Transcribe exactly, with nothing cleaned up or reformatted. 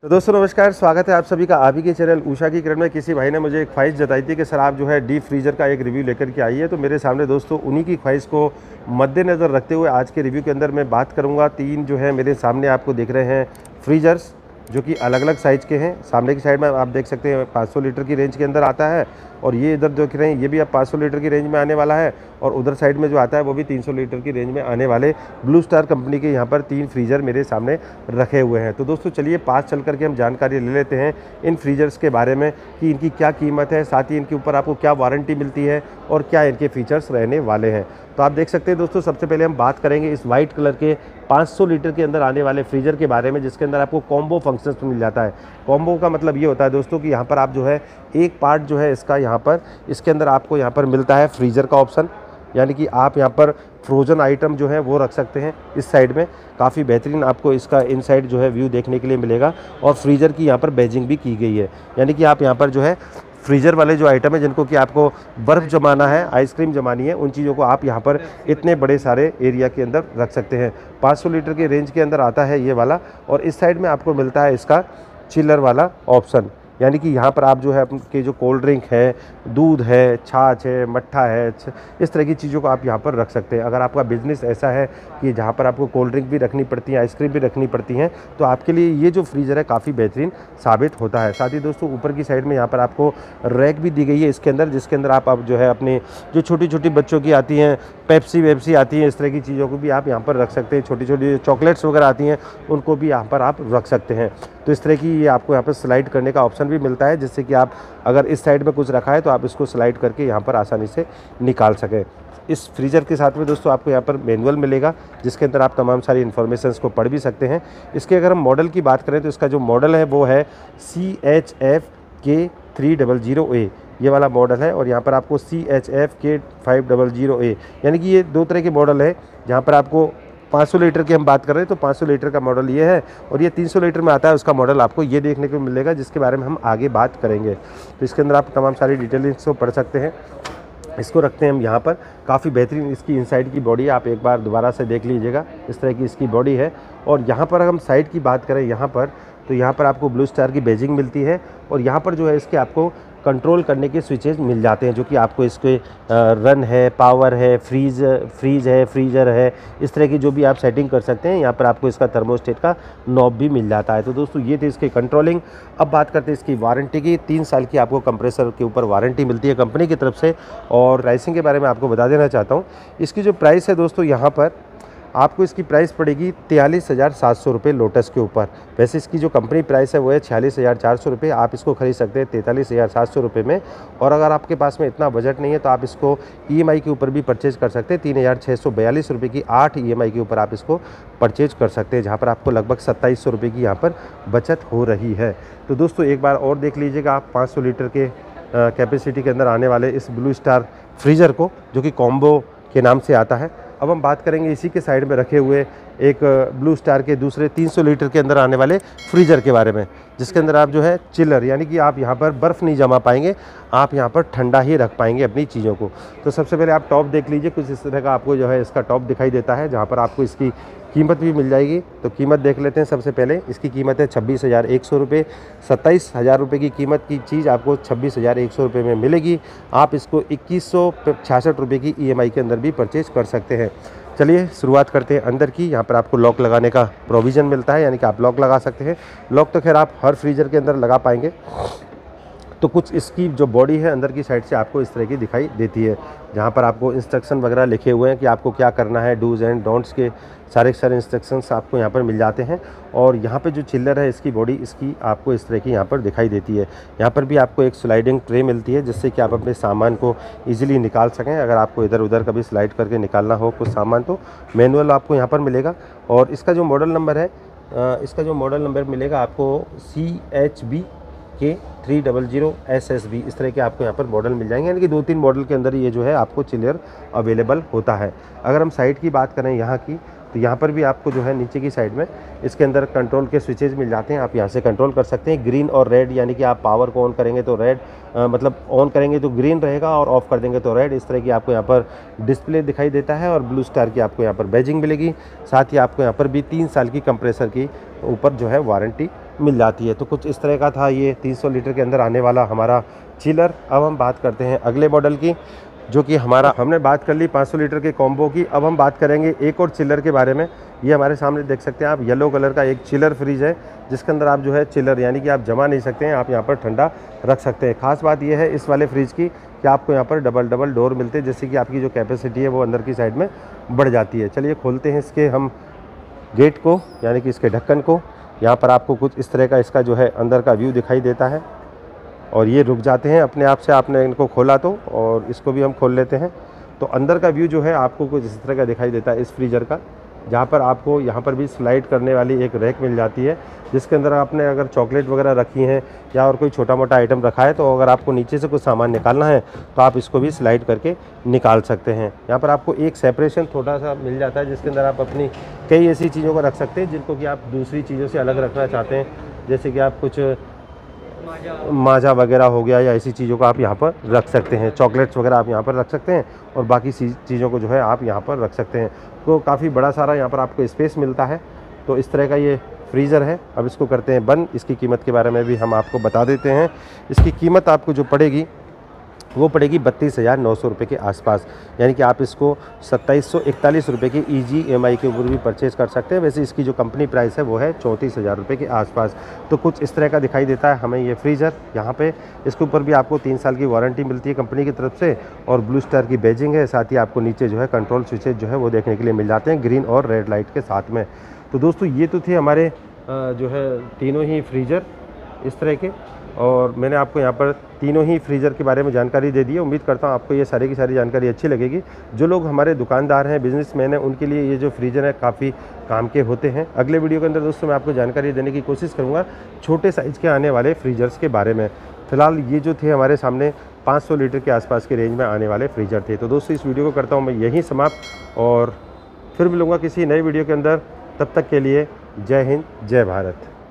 तो दोस्तों नमस्कार, स्वागत है आप सभी का आप ही के चैनल उषा की किरण में। किसी भाई ने मुझे एक ख्वाहिश जताई थी कि सर आप जो है डीप फ्रीजर का एक रिव्यू लेकर के आइए, तो मेरे सामने दोस्तों उन्हीं की ख्वाहिश को मद्देनज़र रखते हुए आज के रिव्यू के अंदर मैं बात करूंगा। तीन जो है मेरे सामने आपको दिख रहे हैं फ्रीजर्स, जो कि अलग अलग साइज़ के हैं। सामने की साइड में आप देख सकते हैं पाँच सौ लीटर की रेंज के अंदर आता है, और ये इधर देख रहे हैं ये भी अब पाँच सौ लीटर की रेंज में आने वाला है, और उधर साइड में जो आता है वो भी तीन सौ लीटर की रेंज में आने वाले ब्लू स्टार कंपनी के यहाँ पर तीन फ्रीज़र मेरे सामने रखे हुए हैं। तो दोस्तों चलिए पास चल करके हम जानकारी ले लेते हैं इन फ्रीजर्स के बारे में कि इनकी क्या कीमत है, साथ ही इनके ऊपर आपको क्या वारंटी मिलती है और क्या इनके फीचर्स रहने वाले हैं। तो आप देख सकते हैं दोस्तों, सबसे पहले हम बात करेंगे इस वाइट कलर के पाँच सौ लीटर के अंदर आने वाले फ्रीजर के बारे में, जिसके अंदर आपको कॉम्बो फंक्शंस मिल जाता है। कॉम्बो का मतलब ये होता है दोस्तों कि यहाँ पर आप जो है एक पार्ट जो है इसका यहाँ पर इसके अंदर आपको यहाँ पर मिलता है फ्रीज़र का ऑप्शन, यानी कि आप यहाँ पर फ्रोज़न आइटम जो है वो रख सकते हैं। इस साइड में काफ़ी बेहतरीन आपको इसका इनसाइड जो है व्यू देखने के लिए मिलेगा, और फ्रीज़र की यहाँ पर बैजिंग भी की गई है, यानी कि आप यहाँ पर जो है फ्रीज़र वाले जो आइटम है जिनको कि आपको बर्फ़ जमाना है, आइसक्रीम जमानी है, उन चीज़ों को आप यहाँ पर इतने बड़े सारे एरिया के अंदर रख सकते हैं। पाँच सौ लीटर के रेंज के अंदर आता है ये वाला, और इस साइड में आपको मिलता है इसका चिलर वाला ऑप्शन, यानी कि यहाँ पर आप जो है आपके जो कोल्ड ड्रिंक है, दूध है, छाछ है, मट्ठा है, इस तरह की चीज़ों को आप यहाँ पर रख सकते हैं। अगर आपका बिज़नेस ऐसा है कि जहाँ पर आपको कोल्ड ड्रिंक भी रखनी पड़ती है, आइसक्रीम भी रखनी पड़ती हैं, तो आपके लिए ये जो फ्रीज़र है काफ़ी बेहतरीन साबित होता है। साथ ही दोस्तों ऊपर की साइड में यहाँ पर आपको रैक भी दी गई है इसके अंदर, जिसके अंदर आप अब जो है अपने जो छोटी छोटी बच्चों की आती हैं, पेप्सी वेप्सी आती हैं, इस तरह की चीज़ों को भी आप यहाँ पर रख सकते हैं। छोटी छोटी चॉकलेट्स वगैरह आती हैं, उनको भी यहाँ पर आप रख सकते हैं। तो इस तरह की ये आपको यहाँ पर स्लाइड करने का ऑप्शन भी मिलता है, जिससे कि आप अगर इस साइड में कुछ रखा है तो आप इसको स्लाइड करके यहाँ पर आसानी से निकाल सकें। इस फ्रीज़र के साथ में दोस्तों आपको यहाँ पर मैनुअल मिलेगा, जिसके अंदर आप तमाम सारी इन्फॉर्मेशंस को पढ़ भी सकते हैं। इसके अगर हम मॉडल की बात करें तो इसका जो मॉडल है वो है C H F K three double zero A, ये वाला मॉडल है। और यहाँ पर आपको C H F K five double zero A, यानी कि ये दो तरह के मॉडल है। जहाँ पर आपको पाँच सौ लीटर की हम बात कर रहे हैं तो पाँच सौ लीटर का मॉडल ये है, और ये तीन सौ लीटर में आता है, उसका मॉडल आपको ये देखने को मिलेगा, जिसके बारे में हम आगे बात करेंगे। तो इसके अंदर आप तमाम सारी डिटेल्स को पढ़ सकते हैं। इसको रखते हैं हम यहाँ पर। काफ़ी बेहतरीन इसकी इनसाइड की बॉडी है, आप एक बार दोबारा से देख लीजिएगा, इस तरह की इसकी बॉडी है। और यहाँ पर हम साइड की बात करें यहाँ पर, तो यहाँ पर आपको ब्लू स्टार की बैजिंग मिलती है, और यहाँ पर जो है इसके आपको कंट्रोल करने के स्विचेस मिल जाते हैं, जो कि आपको इसके रन है, पावर है, फ्रीज फ्रीज है, फ्रीजर है, इस तरह की जो भी आप सेटिंग कर सकते हैं। यहाँ पर आपको इसका थर्मोस्टेट का नॉब भी मिल जाता है। तो दोस्तों ये थे इसकी कंट्रोलिंग। अब बात करते हैं इसकी वारंटी की। तीन साल की आपको कंप्रेसर के ऊपर वारंटी मिलती है कंपनी की तरफ से। और प्राइसिंग के बारे में आपको बता देना चाहता हूँ, इसकी जो प्राइस है दोस्तों यहाँ पर आपको इसकी प्राइस पड़ेगी तैंतालीस हज़ार सात सौ रुपये लोटस के ऊपर। वैसे इसकी जो कंपनी प्राइस है वो है छियालीस हज़ार चार सौ रुपये। आप इसको खरीद सकते हैं तैंतालीस हज़ार सात सौ रुपये में। और अगर आपके पास में इतना बजट नहीं है तो आप इसको ईएमआई के ऊपर भी परचेज कर सकते हैं। तीन हज़ार छः सौ बयालीस रुपये की आठ ईएमआई के ऊपर आप इसको परचेज कर सकते हैं, जहाँ पर आपको लगभग सत्ताईस सौ रुपये की यहाँ पर बचत हो रही है। तो दोस्तों एक बार और देख लीजिएगा आप पाँच सौ लीटर के कैपेसिटी के अंदर आने वाले इस ब्लू स्टार फ्रीज़र को, जो कि कॉम्बो के नाम से आता है। अब हम बात करेंगे इसी के साइड में रखे हुए एक ब्लू स्टार के दूसरे तीन सौ लीटर के अंदर आने वाले फ्रीज़र के बारे में, जिसके अंदर आप जो है चिलर, यानी कि आप यहाँ पर बर्फ़ नहीं जमा पाएंगे, आप यहाँ पर ठंडा ही रख पाएंगे अपनी चीज़ों को। तो सबसे पहले आप टॉप देख लीजिए, कुछ इस तरह का आपको जो है इसका टॉप दिखाई देता है, जहाँ पर आपको इसकी कीमत भी मिल जाएगी। तो कीमत देख लेते हैं। सबसे पहले इसकी कीमत है छब्बीस हज़ार एक सौ रुपये। सत्ताईस हज़ार रुपये की कीमत की चीज़ आपको छब्बीस हज़ार एक सौ रुपये में मिलेगी। आप इसको इक्कीस सौ छियासठ रुपये की ईएमआई के अंदर भी परचेज कर सकते हैं। चलिए शुरुआत करते हैं अंदर की। यहाँ पर आपको लॉक लगाने का प्रोविज़न मिलता है, यानी कि आप लॉक लगा सकते हैं। लॉक तो खैर आप हर फ्रीज़र के अंदर लगा पाएंगे। तो कुछ इसकी जो बॉडी है अंदर की साइड से आपको इस तरह की दिखाई देती है, जहाँ पर आपको इंस्ट्रक्शन वगैरह लिखे हुए हैं कि आपको क्या करना है, डूज़ एंड डोंट्स के सारे सारे इंस्ट्रक्शंस आपको यहाँ पर मिल जाते हैं। और यहाँ पे जो चिल्लर है इसकी बॉडी इसकी आपको इस तरह की यहाँ पर दिखाई देती है। यहाँ पर भी आपको एक स्लाइडिंग ट्रे मिलती है, जिससे कि आप अपने सामान को ईजिली निकाल सकें। अगर आपको इधर उधर कभी स्लाइड करके निकालना हो कुछ सामान, तो मैनुअल आपको यहाँ पर मिलेगा। और इसका जो मॉडल नंबर है, इसका जो मॉडल नंबर मिलेगा आपको C H B K three double zero S S B, इस तरह के आपको यहाँ पर मॉडल मिल जाएंगे, यानी कि दो तीन मॉडल के अंदर ये जो है आपको चिलर अवेलेबल होता है। अगर हम साइड की बात करें यहाँ की, तो यहाँ पर भी आपको जो है नीचे की साइड में इसके अंदर कंट्रोल के स्विचेज मिल जाते हैं, आप यहाँ से कंट्रोल कर सकते हैं। ग्रीन और रेड, यानी कि आप पावर को ऑन करेंगे तो रेड, मतलब ऑन करेंगे तो ग्रीन रहेगा और ऑफ कर देंगे तो रेड। इस तरह की आपको यहाँ पर डिस्प्ले दिखाई देता है और ब्लू स्टार की आपको यहाँ पर बैजिंग मिलेगी। साथ ही आपको यहाँ पर भी तीन साल की कंप्रेसर की ऊपर जो है वारंटी मिल जाती है। तो कुछ इस तरह का था ये तीन सौ लीटर के अंदर आने वाला हमारा चिलर। अब हम बात करते हैं अगले मॉडल की, जो कि हमारा, हमने बात कर ली पाँच सौ लीटर के कॉम्बो की। अब हम बात करेंगे एक और चिलर के बारे में। ये हमारे सामने देख सकते हैं आप, येलो कलर का एक चिलर फ्रिज है, जिसके अंदर आप जो है चिलर यानी कि आप जमा नहीं सकते हैं, आप यहाँ पर ठंडा रख सकते हैं। खास बात यह है इस वाले फ्रिज की कि आपको यहाँ पर डबल डबल डोर मिलते हैं, जिससे कि आपकी जो कैपेसिटी है वो अंदर की साइड में बढ़ जाती है। चलिए खोलते हैं इसके हम गेट को, यानी कि इसके ढक्कन को। यहाँ पर आपको कुछ इस तरह का इसका जो है अंदर का व्यू दिखाई देता है और ये रुक जाते हैं अपने आप से, आपने इनको खोला तो। और इसको भी हम खोल लेते हैं तो अंदर का व्यू जो है आपको कुछ इस तरह का दिखाई देता है इस फ्रीज़र का, जहाँ पर आपको यहाँ पर भी स्लाइड करने वाली एक रैक मिल जाती है, जिसके अंदर आपने अगर चॉकलेट वगैरह रखी हैं या और कोई छोटा मोटा आइटम रखा है, तो अगर आपको नीचे से कुछ सामान निकालना है तो आप इसको भी स्लाइड करके निकाल सकते हैं। यहाँ पर आपको एक सेपरेशन छोटा सा मिल जाता है, जिसके अंदर आप अपनी कई ऐसी चीज़ों को रख सकते हैं जिनको कि आप दूसरी चीज़ों से अलग रखना चाहते हैं, जैसे कि आप कुछ माजा वगैरह हो गया या ऐसी चीज़ों को आप यहाँ पर रख सकते हैं। चॉकलेट्स वगैरह आप यहाँ पर रख सकते हैं और बाकी चीज़ों को जो है आप यहाँ पर रख सकते हैं। तो काफ़ी बड़ा सारा यहाँ पर आपको स्पेस मिलता है। तो इस तरह का ये फ्रीज़र है। अब इसको करते हैं बंद। इसकी कीमत के बारे में भी हम आपको बता देते हैं। इसकी कीमत आपको जो पड़ेगी वो पड़ेगी बत्तीस हज़ार नौ सौ रुपये के आसपास, यानी कि आप इसको सत्ताईस सौ इकतालीस रुपये की ईजी ईएमआई के ऊपर भी परचेज़ कर सकते हैं। वैसे इसकी जो कंपनी प्राइस है वो है चौंतीस हज़ार रुपये के आसपास। तो कुछ इस तरह का दिखाई देता है हमें ये फ्रीज़र। यहाँ पे इसके ऊपर भी आपको तीन साल की वारंटी मिलती है कंपनी की तरफ से और ब्लू स्टार की बैजिंग है। साथ ही आपको नीचे जो है कंट्रोल स्विचेज जो है वो देखने के लिए मिल जाते हैं ग्रीन और रेड लाइट के साथ में। तो दोस्तों ये तो थे हमारे जो है तीनों ही फ्रीज़र इस तरह के, और मैंने आपको यहाँ पर तीनों ही फ्रीज़र के बारे में जानकारी दे दी है। उम्मीद करता हूँ आपको ये सारी की सारी जानकारी अच्छी लगेगी। जो लोग हमारे दुकानदार हैं, बिजनेसमैन हैं, उनके लिए ये जो फ्रीज़र है काफ़ी काम के होते हैं। अगले वीडियो के अंदर दोस्तों मैं आपको जानकारी देने की कोशिश करूँगा छोटे साइज़ के आने वाले फ्रीज़र्स के बारे में। फिलहाल ये जो थे हमारे सामने पाँच सौ लीटर के आसपास के रेंज में आने वाले फ्रीज़र थे। तो दोस्तों इस वीडियो को करता हूँ मैं यहीं समाप्त और फिर मिलूँगा किसी नई वीडियो के अंदर। तब तक के लिए जय हिंद, जय भारत।